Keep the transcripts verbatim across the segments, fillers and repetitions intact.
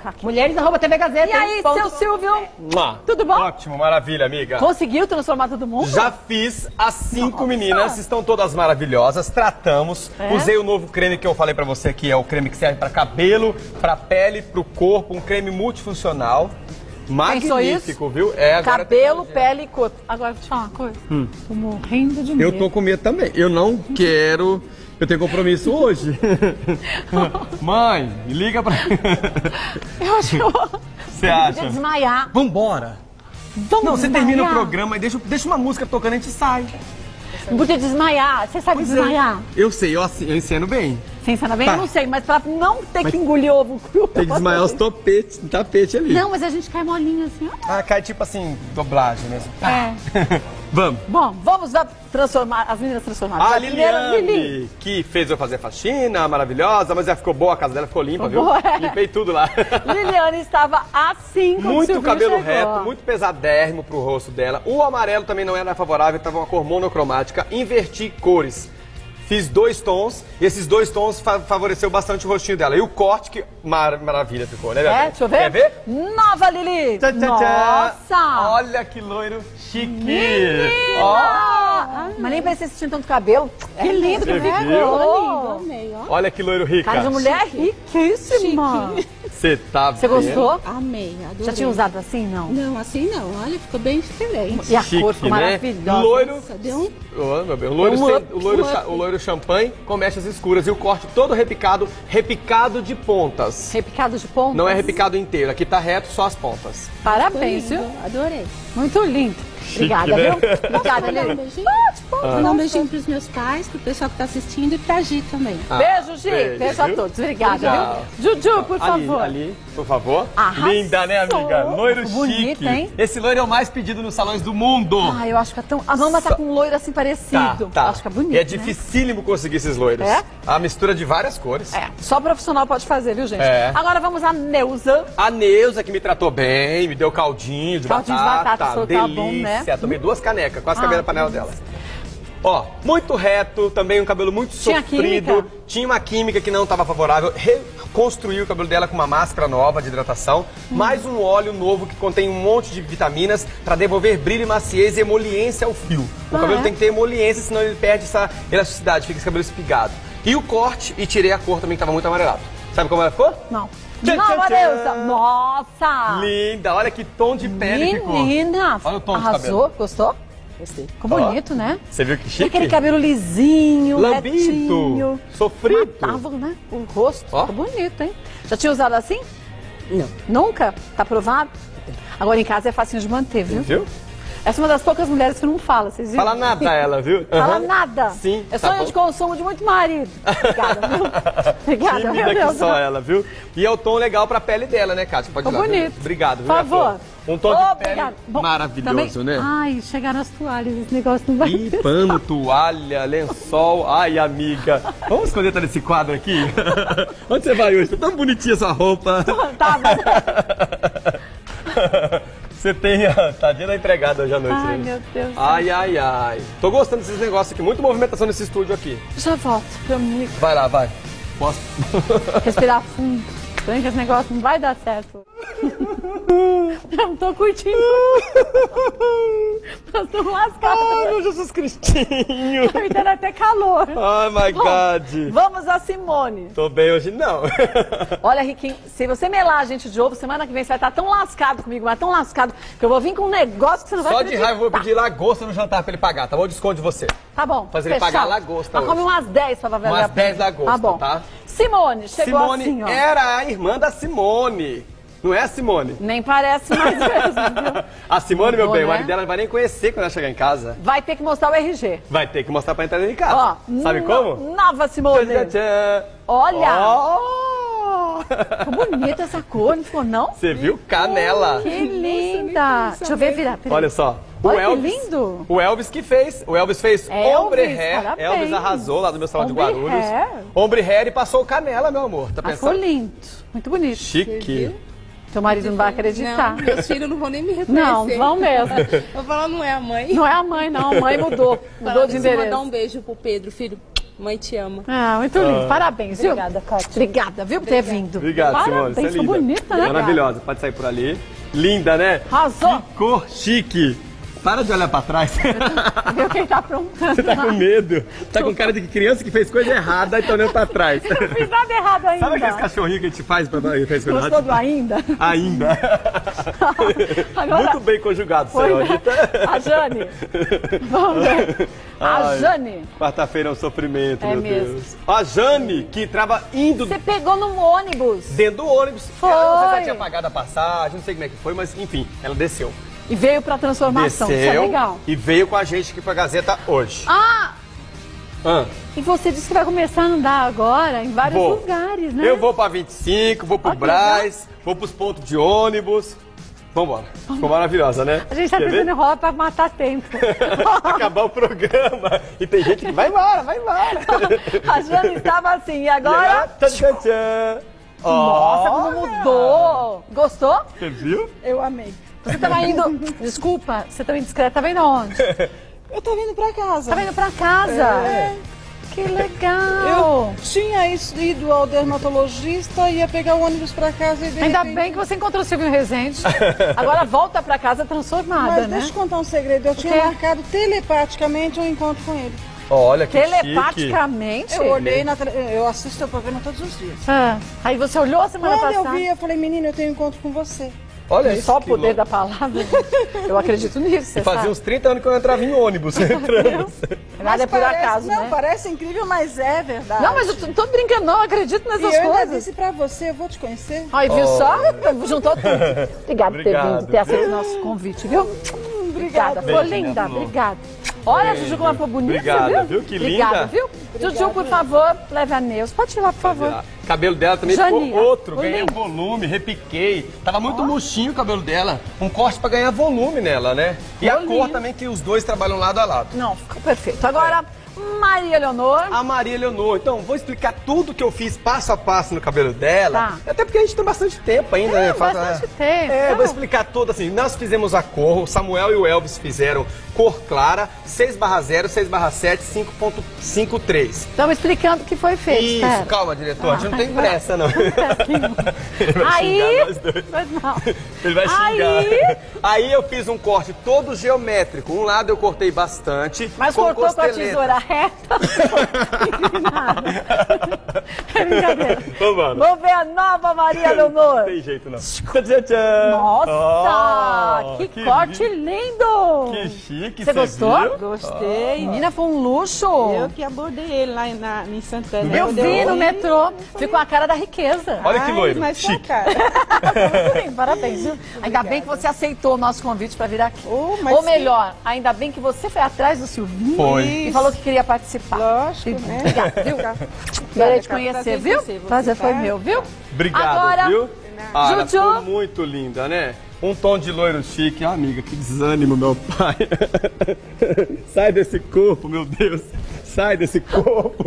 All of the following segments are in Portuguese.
tá aqui. Mulheres arroba T V Gazeta. E aí, ponto... seu Silvio? Mua. Tudo bom? Ótimo, maravilha, amiga. Conseguiu transformar todo mundo? Já fiz, as cinco Nossa. meninas estão todas maravilhosas, tratamos. É? Usei o novo creme que eu falei pra você, que é o creme que serve pra cabelo, pra pele, pro corpo, um creme multifuncional. Magnífico, viu? É, agora Cabelo, pele e corpo. Agora, vou te falar uma coisa. Hum. Tô morrendo de medo. Eu tô com medo também. Eu não quero... Eu tenho compromisso hoje. Mãe, liga pra... Eu acho que eu vou... Você acha? Vou desmaiar. Vambora. Vamos Não, você desmaiar. termina o programa e deixa, deixa uma música tocando e a gente sai. Não podia desmaiar. Você sabe Pois desmaiar? é. Eu sei, eu, assim, eu ensino bem. Você ensina bem? Tá. Eu não sei, mas pra não ter Mas que engolir ovo cru... Tem que desmaiar os topetes, tapete ali. Não, mas a gente cai molinho assim. ó. Ah, cai tipo assim, dublagem mesmo. É. Vamos. Bom, vamos lá transformar, as meninas transformadas. A A primeira, Liliane, Lili. que fez eu fazer faxina, maravilhosa, mas ela ficou boa, a casa dela ficou limpa, viu? Boa, é. Limpei tudo lá. Liliane estava assim quando o Muito Silvinho cabelo chegou. reto, muito pesadérrimo pro rosto dela. O amarelo também não era favorável, tava uma cor monocromática. Inverti cores. Fiz dois tons e esses dois tons fa favoreceu bastante o rostinho dela. E o corte, que mar maravilha ficou, né, Gabi? É, deixa eu ver. Quer ver? Nova Lili. Tchá, tchá, Nossa. tchá. Olha que loiro chique. Menina. Ó. Ah, mas nem parecia que tinha tanto cabelo. Que lindo que Você ficou. viu? Amei, ó. Olha que loiro rica. Cara de mulher riquíssima. Você tá Você vendo? gostou? Amei, adorei. Já tinha usado assim, não? Não, assim não. Olha, ficou bem diferente. E a Chique, cor ficou né? maravilhosa. Loiro. Nossa, deu um... Oh, meu Deus. O loiro, Um sem- up, o, loiro um cha- up. o loiro champanhe com mechas escuras e o corte todo repicado, repicado de pontas. Repicado de pontas. Não é repicado inteiro, aqui tá reto só as pontas. Parabéns, Ficou viu? lindo, adorei. Muito lindo. Obrigada, né? viu? Obrigada, Mandar um Lili. beijinho? Pode, pode. Mandar um beijinho pros meus pais, pro pessoal que tá assistindo e pra Gi também. Ah, Beijo, Gi. beijo, Beijo a viu? todos. Obrigada, Tchau. viu? Juju, por Ali, favor. ali, por favor. Arrasou. Linda, né, amiga? Loiro Bonito, chique. hein? Esse loiro é o mais pedido nos salões do mundo. Ah, eu acho que é tão... A Mama tá com um loiro assim parecido. Tá, tá. Acho que é bonito, E é né? dificílimo conseguir esses loiros. É? A mistura de várias cores. É, só profissional pode fazer, viu, gente? É. Agora vamos a Neuza. A Neuza, que me tratou bem, me deu caldinho de Caldinho de batata. batata, falou que tava bom, delícia. né? Tomei duas canecas, quase Ah, cabelo na panela dela. Ó, muito reto, também um cabelo muito Tinha sofrido. química? Tinha uma química que não estava favorável. Reconstruí o cabelo dela com uma máscara nova de hidratação. Hum. Mais um óleo novo que contém um monte de vitaminas para devolver brilho, maciez e emoliência ao fio. O Ah, cabelo é? tem que ter emoliência, senão ele perde essa elasticidade, fica esse cabelo espigado. E o corte, e tirei a cor também, que estava muito amarelado. Sabe como ela ficou? Não. Tchan, Não, tchan, Neuza. tchan. Nossa. Linda, olha que tom de pele ficou. Menina. Olha o tom de Arrasou. cabelo. Gostou? Gostei. Ficou bonito, né? Você viu que E chique? aquele cabelo lisinho, Lambito, retinho. sofrido. Matava, né? O rosto. Ó. Ficou bonito, hein? Já tinha usado assim? Não. Nunca? Tá provado? Agora em casa é facinho de manter, viu? Viu? Essa é uma das poucas mulheres que não fala, vocês viram? Fala nada ela, viu? Fala Aham. nada. Sim, É tá sonho bom. de consumo de muito marido. Obrigada, viu? Obrigada, Tímida meu que Deus. só ela, viu? E é o tom legal pra pele dela, né, Kátia? Pode Ficou usar, viu? bonito. Obrigado, viu, Por favor. Arthur? Um tom de pele Obrigada. Bom, maravilhoso, também- né? Ai, chegaram as toalhas, esse negócio não vai... Ih, pano, toalha, lençol. Ai, amiga. Vamos esconder tá nesse quadro aqui? Onde você vai hoje? Tá tão bonitinha essa roupa. Tá, mas... Você tem a tadinha da empregada hoje à noite, Ai, né? meu Deus. Ai, ai, ai. Tô gostando desses negócios aqui. Muita movimentação nesse estúdio aqui. Já volto pra mim Vai lá, vai. Posso? respirar fundo. Porém que esse negócio não vai dar certo. Eu não tô curtindo. Nós estamos lascados. Ai, meu Jesus Cristinho. Tá me dando até calor. Ai, my Bom, God. vamos a Simone. Tô bem hoje, não. Olha, Riquinho, se você melar a gente de ovo, semana que vem você vai estar tão lascado comigo, mas tão lascado, que eu vou vir com um negócio que você não vai Só de acreditar. raiva eu vou pedir lagosta no jantar pra ele pagar, tá bom? Desconto de você. Tá bom. Fazer ele fechado. pagar a lagosta Mas come hoje. umas dez pra valer Umas a pena. dez lagostas, Tá bom. tá? Simone, chegou Simone assim, ó. era a irmã da Simone. Não é a Simone? Nem parece mais mesmo, viu? A Simone, meu Mudou, bem, o né? marido dela não vai nem conhecer quando ela chegar em casa. Vai ter que mostrar o R G. Vai ter que mostrar pra entrar dentro de casa. Ó, Sabe no- como? Nova Simone. Tchan, tchan, tchan. Olha. Ó. Ficou bonita essa cor, não ficou não? Você viu? Canela. Que linda. Deixa eu ver virar. peraí. Olha só. O Olha que Elvis, lindo. O Elvis que fez. O Elvis fez Elvis, Ombre Hair. parabéns. Elvis arrasou lá no meu salão de Ombre Guarulhos. Hair. Ombre Hair e passou canela, meu amor. Tá Ah, ficou pensando? lindo. Muito bonito. Chique. Teu marido não vai acreditar. Não, meus filhos não vão nem me reconhecer. Não, vão mesmo. Vou falar, não é a mãe. Não é a mãe, não. A mãe mudou. Mudou Falar de nisso, endereço. mandar um beijo pro Pedro, filho. Mãe te ama. Ah, muito lindo. Ah. Parabéns, viu? Obrigada, Kátia. Obrigada, viu, por ter vindo. Obrigado, Simone. Parabéns, Você é ficou linda. bonita, né? Maravilhosa. Pode sair por ali. Linda, né? Arrasou. Que cor chique. Para de olhar pra trás. Viu quem tá aprontando? Você tá com medo. Tá com cara de que criança que fez coisa errada e tá olhando pra trás. Não fiz nada errado ainda. Sabe aqueles cachorrinhos que a gente faz pra fez coisa Gostou errada? do ainda? Ainda. Agora, Muito bem conjugado, foi, né? senhorita. A Jane. Vamos ver. A Ai, Jane. Quarta-feira é um sofrimento, É meu mesmo. Deus. A Jane, que tava indo Você pegou no ônibus. dentro do ônibus. Foi. Ela, não sei se ela tinha pagado a passagem, não sei como é que foi, mas enfim, ela desceu. E veio pra transformação. Desceu Isso é legal. e veio com a gente aqui pra Gazeta hoje. Ah! Ah, E você disse que vai começar a andar agora em vários vou. lugares, né? Eu vou pra vinte e cinco, vou pro Ó, que Brás, vou pros pontos de ônibus. Vambora. Ficou maravilhosa, né? A gente tá Quer ver? tentando enrolar pra matar tempo. Acabar o programa. E tem gente que vai embora, vai embora. A Jane estava assim, e E agora... tchan, tchan, tchan. Nossa, Olha. como mudou! Gostou? Você viu? Eu amei. Você tava indo... Desculpa, você tava indiscreta. Tá vendo onde? Eu tô vindo pra casa. Tá indo pra casa? É. Que legal! Eu tinha ido ao dermatologista, ia pegar o ônibus pra casa e de Ainda repente... bem que você encontrou o Silvio Rezende. Agora volta pra casa transformada, Mas né? deixa eu contar um segredo. Eu tinha quê? marcado telepaticamente um encontro com ele. Olha que chique. Telepaticamente? Eu olhei na tele... Eu assisto o programa todos os dias. Ah, aí você olhou a semana Quando eu passada? vi, eu falei, menina, eu tenho um encontro com você. Olha isso. Só o que poder louco. da palavra. gente. Eu acredito nisso, você Fazia sabe. uns trinta anos que eu entrava em ônibus. Entramos. Nada é por parece, acaso, não, né? parece incrível, mas é verdade. Não, mas eu tô, tô brincando, não, eu acredito E nessas eu ainda coisas. disse pra você, eu vou te conhecer. Aí, viu só? Juntou tudo. Obrigada por ter Obrigado, vindo, ter aceito o nosso convite, viu? Obrigada, ficou Beijo, minha linda, flor. obrigada. Olha, a Juju, como ela ficou bonita, Obrigada, viu? viu? Que Obrigada, linda. viu? Juju, por favor, leve a Neus. Pode tirar, por favor. O cabelo dela também Jania, ficou outro. ficou Ganhei lindo. volume, repiquei. Tava muito murchinho o cabelo dela. Um corte pra ganhar volume nela, né? E a Ficou cor lindo. também, que os dois trabalham lado a lado. Não, ficou perfeito. Agora, Maria Leonor. A Maria Leonor. Então, vou explicar tudo que eu fiz passo a passo no cabelo dela. Tá. Até porque a gente tem bastante tempo ainda, É, né? Faz- bastante tempo. É, Tá vou bom. explicar tudo assim. Nós fizemos a cor, o Samuel e o Elvis fizeram cor clara, seis barra zero, seis barra sete, cinco ponto cinquenta e três. Estamos explicando o que foi feito. Isso, espera. calma, diretor. A gente não tem vai. pressa, não. Ele vai Aí, xingar nós dois. mas não. Ele vai xingar. Aí- Aí eu fiz um corte todo geométrico. Um lado eu cortei bastante. Mas com cortou com a costeleta. tesoura reta. É brincadeira. Vamos. Vamos ver a nova Maria Não Leonor. tem jeito, não. Tchau, tchau, tchau. Nossa, Oh, que, corte lindo. lindo. Que chique, Você você gostou? viu? Gostei. Menina, foi um luxo. Eu que abordei ele lá em, na, em Santana. Eu Quando vi no vi, metrô. Ficou a cara da riqueza. Olha que ai, loiro, Mas sua chique. cara. Muito bem, parabéns. Viu? Ainda bem que você aceitou o nosso convite para vir aqui. Oh, mas Ou melhor, ainda bem que você foi atrás do Silvinho Foi. e falou que queria participar. Lógico, Sim, né? Obrigada, viu? Adorei te conhecer, Prazer viu? conhecer você, Prazer foi tá? meu, viu? Obrigado, Agora, viu? Ah, ela Juju. ficou muito linda, né? Um tom de loiro chique. Ah, amiga, que desânimo, meu pai. Sai desse corpo, meu Deus. Sai desse corpo.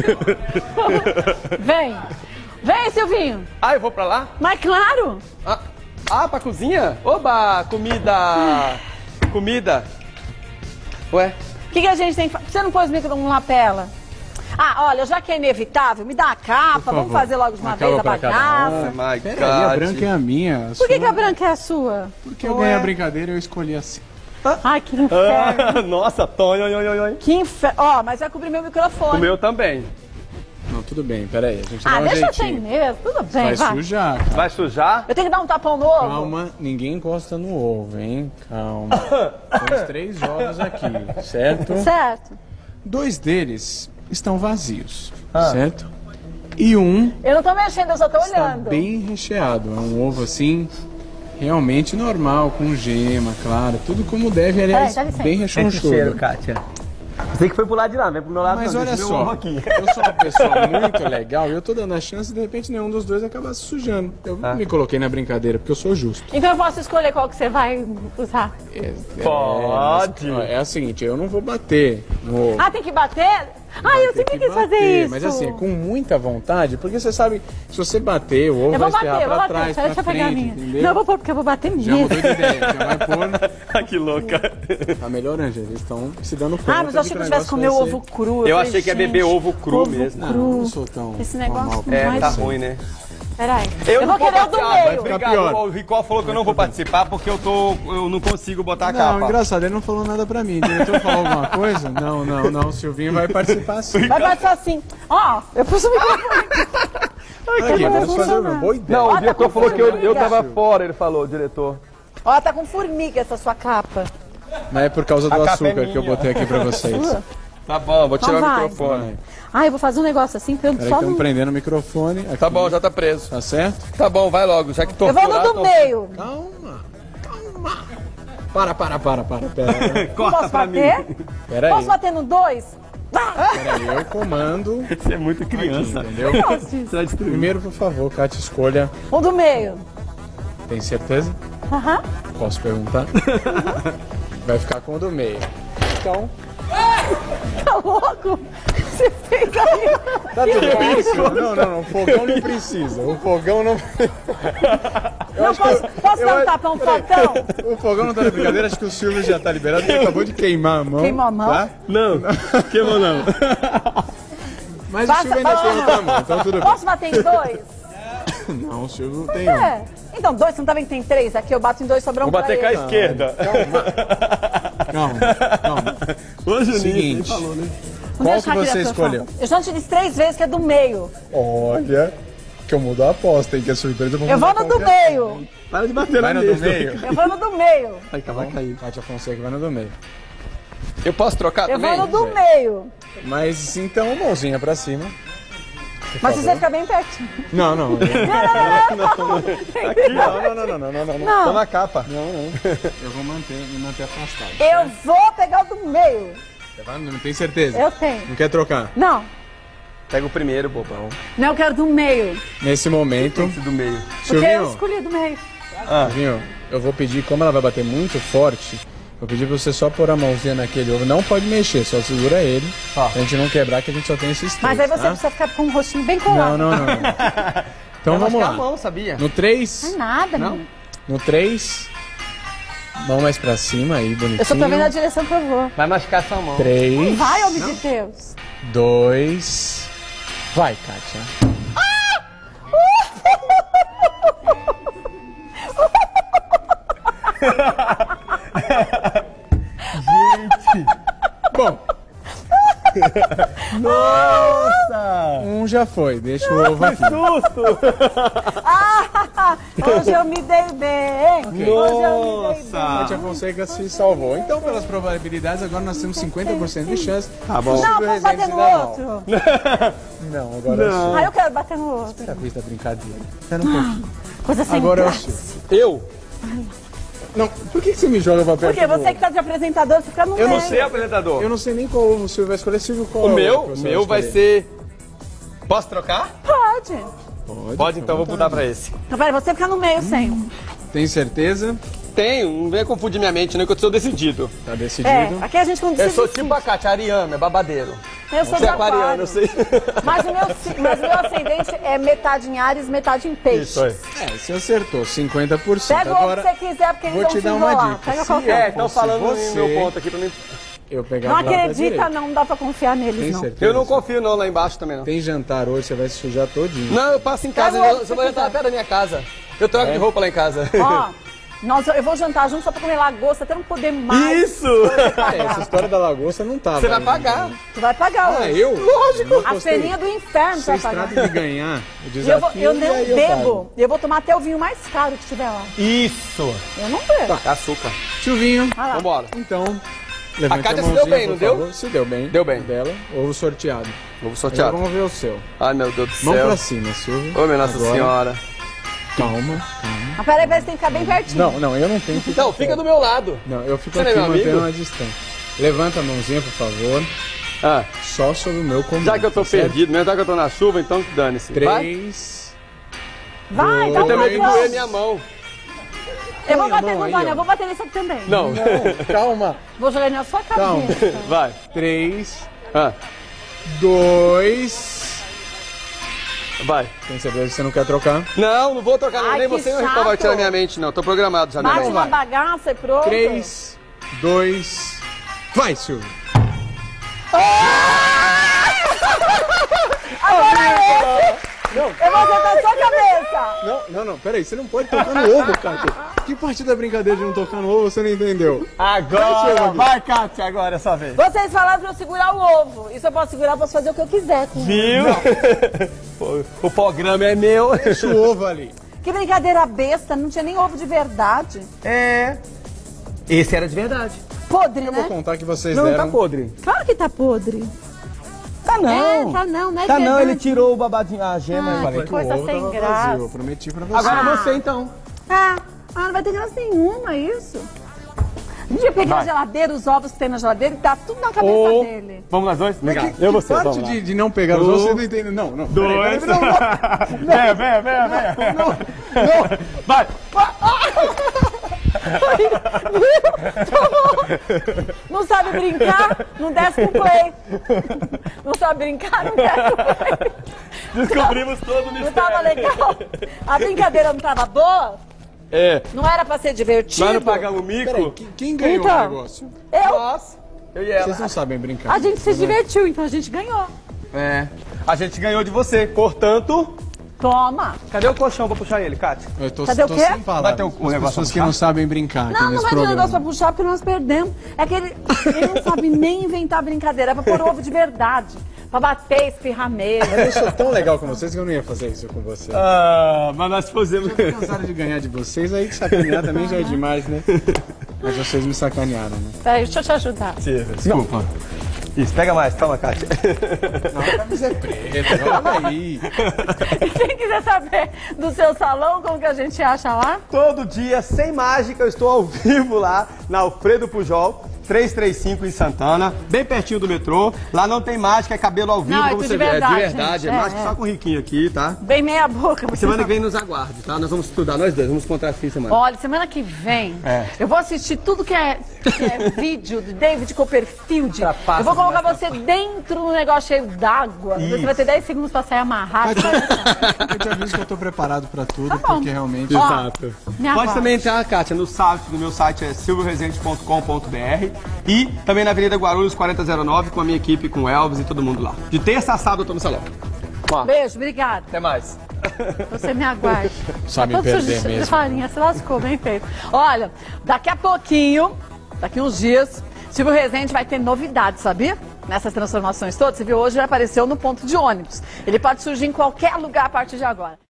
Vem. Vem, Silvinho. Ah, eu vou pra lá? Mas claro. Ah, ah pra cozinha? Oba, comida. Comida. Ué? O que, que a gente tem que fazer? Você não pôs micro num lapela? Ah, olha, já que é inevitável, me dá a capa, vamos fazer logo de uma vez a bagaça. Oh my Peraí, a God. branca é a minha. a Por que, sua- que a branca é a sua? Porque eu ganhei a brincadeira e eu escolhi assim. Ai, que inferno. Ah, nossa, Tonho, oi, oi, oi. Que inferno. Ó, mas vai cobrir meu microfone. O meu também. Não, tudo bem, peraí. A gente Ah, dá um deixa assim jeitinho. mesmo. Tudo bem, Vai vai. sujar, cara. Vai sujar? Eu tenho que dar um tapão novo? Calma, ninguém encosta no ovo, hein? Calma. Temos três ovos aqui, certo? Certo. Dois deles estão vazios, certo? E um Eu não tô mexendo, eu só tô está olhando. bem recheado. É um ovo assim, realmente normal, com gema, claro. Tudo como deve, aliás, Peraí, dá licença. bem rechonchudo. Kátia. Você que foi pro lado de lá, vem pro meu lado. Mas não, olha deixa meu ovo só, aqui. eu sou uma pessoa muito legal e eu tô dando a chance e de repente nenhum dos dois acaba se sujando. Eu Ah. me coloquei na brincadeira porque eu sou justo. Então eu posso escolher qual que você vai usar. É, Pode. É, mas, ó, é o seguinte, eu não vou bater no ovo. Ah, tem que bater? Ai, eu Vai ter sempre que quis fazer bater, isso. Mas assim, com muita vontade, porque você sabe, se você bater, o ovo Eu vai vou bater, espirrar eu vou pra bater. trás, Deixa pra eu pegar a frente, minha. entendeu? Não, eu vou pôr porque eu vou bater Já mesmo. mudou de ideia, já vai pôr. Ah, que louca. Tá melhorando, gente. Eles estão se dando conta. Ah, mas eu achei que eu tivesse comer o ovo cru. Eu falei, achei que ia gente, beber ovo cru ovo mesmo. cru. Não, não sou tão. Esse tão negócio mal. não É, vai tá ser. ruim, né? Peraí. Eu, Eu, não vou querer o do participar, meio. vai ficar Obrigado, pior. o Ricó falou que eu não vou participar porque eu, tô, eu não consigo botar a Não, capa. engraçado, ele não falou nada pra mim. O diretor falou alguma coisa? Não, não, não. O Silvinho vai participar sim. Vai passar assim. Ó, eu pus o microfone. Aqui, não vai vamos fazer funcionar. uma boa ideia. Não, Ó, o tá diretor com falou que eu, eu formiga. tava fora, ele falou, o diretor. Ó, tá com formiga essa sua capa. Mas é por causa do A capa açúcar é que eu minha. botei aqui pra vocês. Sua? Tá bom, vou tirar Então o vai. microfone. Ah, eu vou fazer um negócio assim, pra eu Peraí que só estamos no... prendendo o microfone. Aqui. Tá bom, já tá preso. Tá certo? Tá bom, vai logo, já que tô Eu vou no do meio. Calma, calma. Para, para, para, para. Pera, Posso bater? pera Posso aí. bater no dois? Ah, Pera aí, eu comando. Você é muito criança. Entendeu? Você vai destruir. Primeiro, por favor, Kátia, escolha. o do meio. Tem certeza? Aham. Posso perguntar? Vai ficar com o do meio. Então, Tá louco? Você fez aí. tá tudo isso? Não, não, não. O fogão não precisa. O fogão não. Não, posso, posso dar um eu- tapão no peraí. facão? O fogão não tá na brincadeira, acho que o Silvio já tá liberado. Ele acabou de queimar a mão. Queimou a mão? Tá? Não, queimou não. Mas Passa- o Silvio ainda tem outra mão, então tudo bem. Posso bater em dois? Não, o Silvio tem um. É. Então, dois, você não tá vendo que tem três? Aqui eu bato em dois, sobra um Vou bater com pra a ele. esquerda. Calma, calma. Ô, Juninho, Seguinte. você falou, né? Não Qual deixa que a você criatura escolheu? falar. Eu já te disse três vezes que é do meio. Olha, que eu mudo a aposta, hein? Que é surpresa. Eu vou no do meio. Para de bater Vai na no do mesa. meio? Eu vou no do meio. Vai, vai cair. Kátia Fonseca vai no do meio. Eu posso trocar Eu também? vou no do meio. Mas então, mãozinha pra cima. Mas se você ficar bem pertinho. Não, não. Não, Aqui, ó. não, não, não, não, não, não. Não. Tô na capa. Não, não. Eu vou manter, me manter afastado. Eu vou pegar o do meio. Você vai? Não tem certeza? Eu tenho. Não quer trocar? Não. Pega o primeiro, bobão. Não, eu quero do meio. Nesse momento, Esse do meio. Porque eu Silvinho, escolhi do meio. Silvinho, eu vou pedir, como ela vai bater muito forte, vou pedir pra você só pôr a mãozinha naquele ovo. Não pode mexer, só segura ele. Tá. Pra gente não quebrar, que a gente só tem esses três. Mas aí você tá? precisa ficar com o rostinho bem colado. Não, não, não. não. Então Vai vamos machucar lá. a mão, sabia? No Não é três, nada, Não? menino. no três, mão mais pra cima aí, bonitinho. Eu só tô vendo a direção que eu vou. Vai machucar sua mão. Três, Vai, homem de Deus. dois, vai, Kátia. Bom, Nossa! um já foi, deixa o ovo aqui. Susto! Hoje eu me dei bem. Hoje eu me dei bem. Kátia Fonseca se salvou. Então, pelas probabilidades, agora nós temos cinquenta por cento de chance. Tá bom. Não, Silvio vamos Rezende bater se no dá mal. outro. Não, agora é o Silvio. Ah, eu quero bater no outro. Espera a vez da brincadeira. Espera um pouquinho. Coisa sem Agora é o graça. Silvio. Eu? Não, por que que você me joga pra perto Porque do você que tá de apresentador, você fica no Eu meio. não sei, apresentador. Eu não sei nem qual ovo o Silvio vai escolher. Silvio, qual O é meu, ovo que o você meu vai escolher? ser... Posso trocar? Pode. Pode, Pode, então fica à vou mudar vontade. pra esse. Então, peraí, você fica no meio sem. Tem certeza? Tenho, não venha confundir minha mente, não, que eu sou decidido. Tá É, decidido? aqui a gente quando Eu se sou decide. tipo a Kátia, ariano, é babadeiro. Eu sou Você de é aquariano, aquário. eu sei. Mas o, meu, si- mas o meu ascendente é metade em Áries, metade em Peixes. Isso aí. É, você acertou, cinquenta por cento. Pega o Agora, ovo que você quiser, porque eles vou vão te se dar uma enrolar. dica. Pega Se qualquer É, um. estão fosse falando você- no meu ponto aqui pra mim. eu pegar Não do lado da acredita, direita. não, não dá pra confiar neles, Tem não. certeza? Eu não confio não lá embaixo também não. Tem jantar hoje, você vai se sujar todinho. Não, eu passo em casa, Pega o eu, ovo você que vai você entrar quiser. perto da minha casa. Eu troco de roupa lá em casa. Ó, nós, eu vou jantar junto só pra comer lagosta, até não poder mais. Isso! É, essa história da lagosta não tava. Você vai ainda. pagar. Tu vai pagar Ah, hoje. eu? Lógico. A feninha do inferno você Vocês vai pagar. tratam de ganhar o E eu, desafio vou, eu e não aí eu bebo. pago. Eu vou tomar até o vinho mais caro que tiver lá. Isso! Eu não bebo. Açúcar. Silvinho, Vai lá. Vambora. então, levante A Kátia a se mãozinha, deu bem, por não deu? favor. Se deu bem. Deu bem. Dela, ovo sorteado. Vou Agora sortear. vamos ver o seu. Ai, meu Deus do Mão céu. pra cima, Silvio. Ô, minha Nossa Agora. Senhora. Calma, calma. Mas peraí, peraí, você tem que ficar bem pertinho. Não, não, eu não tenho que Então, fica do meu lado. Não, eu fico Você não é aqui meu mantendo amigo? uma distância. Levanta a mãozinha, por favor. Ah, Só sobre o meu comando. já que eu tô certo? perdido, mesmo já que eu tô na chuva, então dane-se. Vai. Três. Vai, dá Eu um também vim tapão. doer minha mão. Eu vou Põe a bater mão no aí, Dani, ó. eu vou bater nesse aqui também. Não. Não, calma. Vou jogar na sua Calma. cabeça. Vai. Três, Ah, dois... Vai. Tem certeza que você não quer trocar? Não, não vou trocar não. Ai, Nem que você nem o chato. Ricão vai tirar minha mente, não. Tô programado já, minha Bate mente. uma bagaça e pronto. três, dois... Vai, Silvio. Agora é esse. Não. Eu vou sentar na sua cabeça. Não, não, não, peraí, você não pode tocar no ovo, Kátia. Que parte da brincadeira de não tocar no ovo você não entendeu? Agora, vai, Kátia, agora é sua vez. Vocês falaram pra eu segurar o ovo. Isso eu posso segurar, eu posso fazer o que eu quiser com ele. Viu? Pô, o programa é meu. Deixa o ovo ali. Que brincadeira besta, não tinha nem ovo de verdade. É. Esse era de verdade. Podre, Eu vou né? contar que vocês Não, deram... tá podre. Claro que tá podre. Tá não. É, tá não, não é Tá não, verdade. ele tirou o babadinho, a gema. Ah, e Falei falei. que coisa o ovo sem tava graça. vazio, eu prometi pra você. Agora Ah. você então. Ah, ah, não vai ter graça nenhuma isso. A gente ia pegar Vai. a geladeira, os ovos que tem na geladeira e dá tudo na cabeça Ou- dele. Vamos nós dois? Mas Legal. que, Eu que você, parte vamos lá. de, de não pegar os Um, ovos você não entende. Não, não. Dois. Peraí, peraí, não, não. Venha, venha, venha, venha. Não, não. Vai. Não sabe brincar? Não desce pro play. Não sabe brincar? Não desce pro play. Descobrimos todo o Não mistério. tava legal? A brincadeira não tava boa? É. Não era pra ser divertido? Nós não pagamos o mico? Peraí, quem, quem ganhou Então. o negócio? Eu? Nós. Eu e ela. Vocês não sabem brincar. A gente se divertiu, então a gente ganhou. É. A gente ganhou de você, portanto... Toma. Cadê o colchão pra puxar ele, Kátia? Eu tô, Cadê o tô quê? sem palavras. Vai ter um- um As negócio pessoas pra que puxar? não sabem brincar aqui Não, não nesse vai ter programa. negócio pra puxar porque nós perdemos. É que ele, ele não sabe nem inventar brincadeira, é pra pôr ovo de verdade. Pra bater, espirrar mesmo. Eu sou tão legal com vocês que eu não ia fazer isso com vocês. Ah, mas nós fazemos... Eu tô cansado de ganhar de vocês, aí de sacanear também já é demais, né? Mas vocês me sacanearam, né? Peraí, deixa eu te ajudar. Desculpa. Isso, pega mais. Toma, Kátia. Não, a camisa é preta, olha aí. E quem quiser saber do seu salão, como que a gente acha lá? Todo dia, sem mágica, eu estou ao vivo lá na Alfredo Pujol, trezentos e trinta e cinco em Santana, bem pertinho do metrô. Lá não tem mágica, é cabelo ao vivo, Não, é como tudo você de vê. É de verdade, verdade, gente. é É, mágica é. só com o Riquinho aqui, tá? Bem meia boca. você Semana sabe. que vem nos aguarde, tá? Nós vamos estudar, nós dois, vamos contar esse fim de semana. Olha, semana que vem, É. eu vou assistir tudo que é, que é vídeo do David Copperfield. Trapaça Eu vou colocar demais, você dentro de um negócio cheio d'água. Você vai ter dez segundos pra sair amarrado. Eu te aviso que eu tô preparado pra tudo, Tá bom. porque realmente... Ó, Exato. me Pode aguarde. também entrar, Kátia, no site, no meu site é silvio resende ponto com ponto br e também na Avenida Guarulhos quarenta zero nove com a minha equipe, com o Elvis e todo mundo lá. De terça a sábado eu tô no salão. Ó, Beijo, obrigada. até mais. Você me aguarde. Sabe Tá todo perder sujo de mesmo. farinha, se lascou, bem feito. Olha, daqui a pouquinho, daqui uns dias, Silvio Rezende vai ter novidades, sabia? Nessas transformações todas. Você viu hoje, ele apareceu no ponto de ônibus. Ele pode surgir em qualquer lugar a partir de agora.